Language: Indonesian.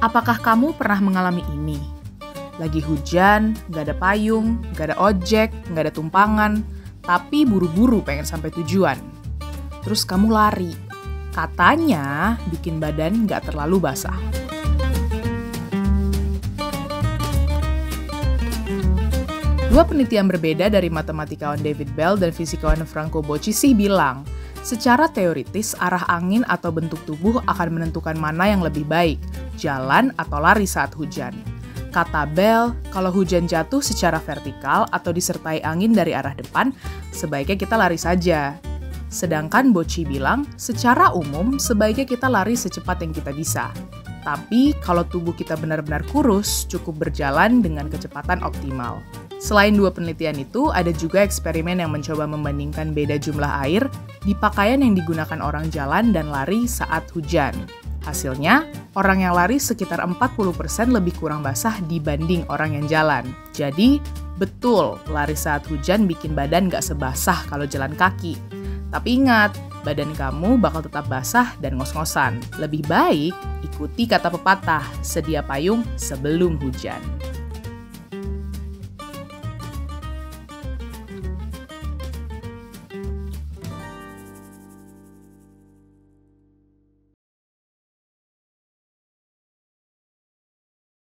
Apakah kamu pernah mengalami ini? Lagi hujan, nggak ada payung, nggak ada ojek, nggak ada tumpangan, tapi buru-buru pengen sampai tujuan. Terus kamu lari. Katanya bikin badan nggak terlalu basah. Dua penelitian berbeda dari matematikawan David Bell dan fisikawan Franco Bocci bilang, secara teoritis arah angin atau bentuk tubuh akan menentukan mana yang lebih baik, jalan atau lari saat hujan. Kata Bell, kalau hujan jatuh secara vertikal atau disertai angin dari arah depan, sebaiknya kita lari saja. Sedangkan Bocci bilang, secara umum sebaiknya kita lari secepat yang kita bisa. Tapi kalau tubuh kita benar-benar kurus, cukup berjalan dengan kecepatan optimal. Selain dua penelitian itu, ada juga eksperimen yang mencoba membandingkan beda jumlah air di pakaian yang digunakan orang jalan dan lari saat hujan. Hasilnya, orang yang lari sekitar 40% lebih kurang basah dibanding orang yang jalan. Jadi, betul, lari saat hujan bikin badan nggak sebasah kalau jalan kaki. Tapi ingat, badan kamu bakal tetap basah dan ngos-ngosan. Lebih baik ikuti kata pepatah, sedia payung sebelum hujan.